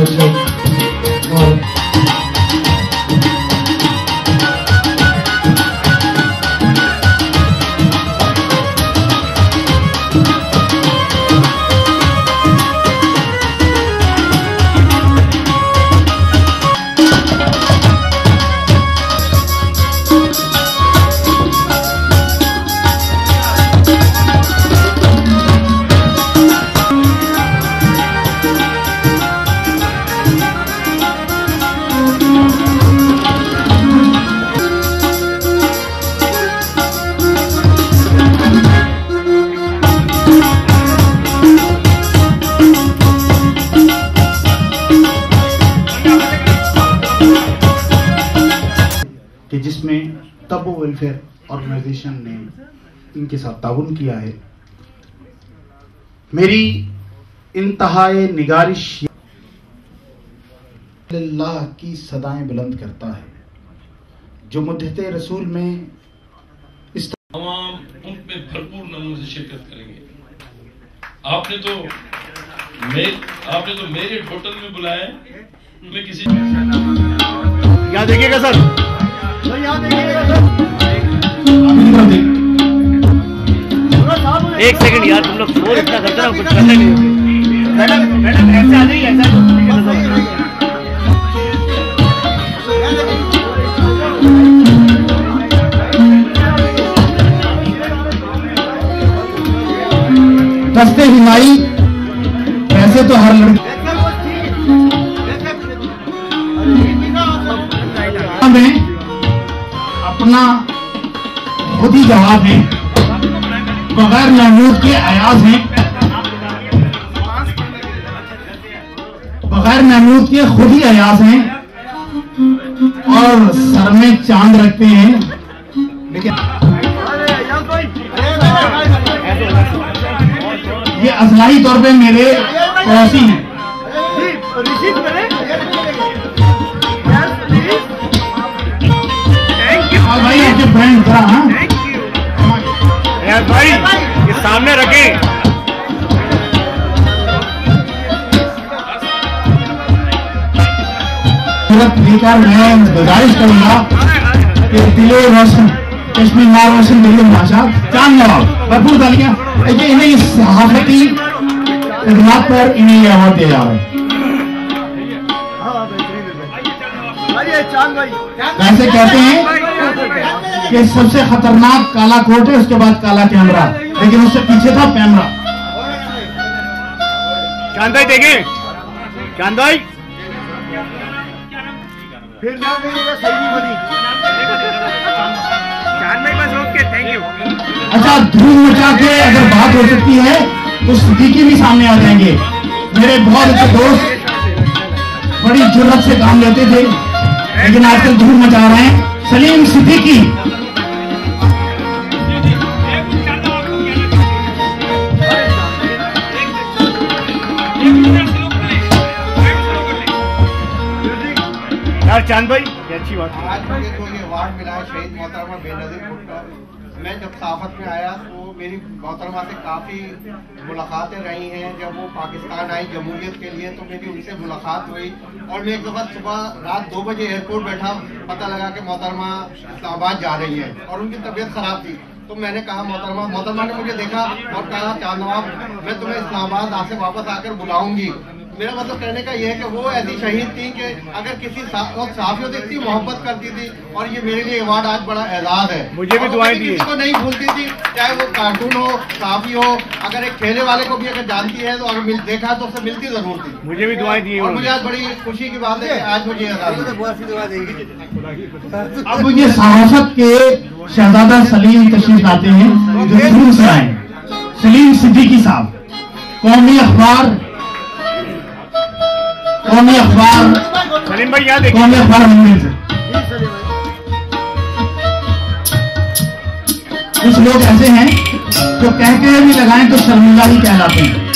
से और कि जिसमें तब वेलफेयर ऑर्गेनाइजेशन ने इनके साथ ताउन किया है। मेरी इंतहाए निगारिश अल्लाह की सदाएं बुलंद करता है जो मुद्दते रसूल में इस तमाम उनमें भरपूर नमूने से शिरकत करेंगे। आपने तो मेरे होटल में बुलाया है, मैं किसी यहाँ देखिएगा सर, एक सेकंड यार, तुम लोग फोन इतना करते ना, कुछ करने नहीं होगी। मैडम ऐसे आ जाइए, ऐसा दस्ते हिमाई वैसे तो हर लड़के में अपना खुद ही जवाब है, बगैर महमूद के अयाज हैं, बगैर महमूद के खुद ही अयाज हैं और सर में चांद रखते हैं। लेकिन ये असलाही तौर पे मेरे पड़ोसी हैं। भाई आपके फ्रेंड था, भाई ये सामने रखें। लेकर मैं गुजारिश करूंगा कि दिलो रोशन कश्मीर मार रोशन दिलो भाषा चांद नवाब भरपूर तालियां। इन्हें इस सहाफती खिदमत पर इन्हें ये अवार्ड दिया जा रहा है। वैसे कहते हैं कि सबसे खतरनाक काला कोट है, उसके बाद काला कैमरा, लेकिन उससे पीछे था कैमरा। चांद भाई देखें, चांद भाई फिर चांद भाई बस ओके, थैंक यू। अच्छा, धूम मचा के अगर बात हो सकती है तो सिद्दीकी भी सामने आ जाएंगे। मेरे बहुत अच्छे दोस्त बड़ी जुर्रत से काम लेते थे, लेकिन आजकल धूम मचा रहे हैं। सलीम सिद्दीकी, यार चांद भाई अच्छी बात है। आज मुझे जो ये अवार्ड मिला है शहीद मोहतरमा बेनज़ीर भुट्टो, मैं जब साफत में आया तो मेरी मोहतरमा से काफ़ी मुलाकातें रही हैं। जब वो पाकिस्तान आई जमहूरियत के लिए तो मेरी उनसे मुलाकात हुई और मैं एक दफ़ा सुबह रात 2 बजे एयरपोर्ट बैठा, पता लगा कि मोहतरमा इस्लामाबाद जा रही है और उनकी तबीयत ख़राब थी। तो मैंने कहा मोहतरमा ने मुझे देखा और कहा चांद नवाब मैं तुम्हें इस्लामाबाद आज से वापस आकर बुलाऊंगी। मेरा मतलब कहने का ये है कि वो ऐसी शहीद थी कि अगर किसी साफियों से इतनी मोहब्बत करती थी और ये मेरे लिए अवार्ड आज बड़ा एजाज है। मुझे भी दुआएं दी, किसी को नहीं भूलती थी, चाहे वो कार्टून हो, साफी हो, अगर एक खेले वाले को भी अगर जानती है तो अगर देखा तो उससे मिलती जरूर थी। मुझे भी दुआएं दी और मुझे आज बड़ी खुशी की बात है कि आज मुझे अब ये सहाफत के शहजादा सलीम तशरीफ लाते हैं जो शुरू से आए। सलीम सिद्दीकी साहब, कौमी अखबार सलीम भाई याद कौमी अखबार मंदिर से। कुछ लोग ऐसे हैं जो कह के भी लगाएं तो शर्मिंदा ही कहलाते हैं।